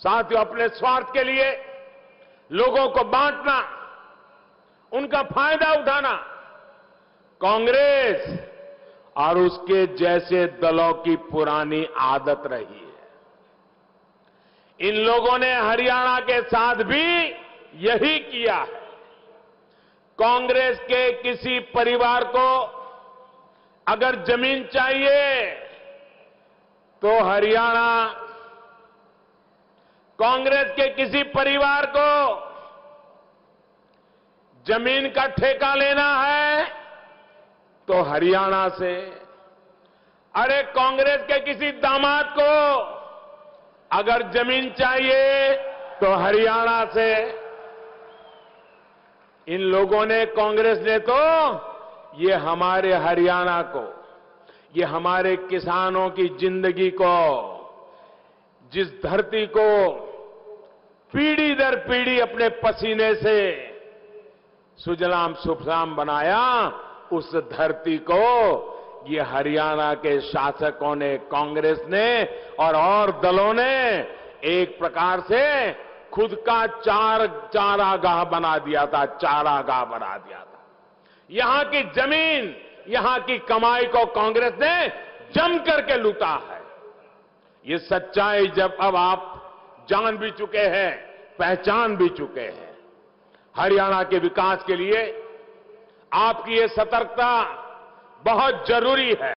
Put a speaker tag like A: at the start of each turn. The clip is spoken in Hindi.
A: साथियों, अपने स्वार्थ के लिए लोगों को बांटना, उनका फायदा उठाना कांग्रेस और उसके जैसे दलों की पुरानी आदत रही है। इन लोगों ने हरियाणा के साथ भी यही किया है। कांग्रेस के किसी परिवार को अगर जमीन चाहिए तो हरियाणा, कांग्रेस के किसी परिवार को जमीन का ठेका लेना है तो हरियाणा से, अरे कांग्रेस के किसी दामाद को अगर जमीन चाहिए तो हरियाणा से। इन लोगों ने, कांग्रेस ने तो ये हमारे हरियाणा को, ये हमारे किसानों की जिंदगी को, जिस धरती को पीढ़ी दर पीढ़ी अपने पसीने से सुजलाम सुफलाम बनाया, उस धरती को ये हरियाणा के शासकों ने, कांग्रेस ने और दलों ने एक प्रकार से खुद का चारागाह बना दिया था, चारागाह बना दिया था। यहां की जमीन, यहां की कमाई को कांग्रेस ने जम करके लूटा है। ये सच्चाई जब अब आप जान भी चुके हैं, पहचान भी चुके हैं, हरियाणा के विकास के लिए आपकी ये सतर्कता बहुत जरूरी है।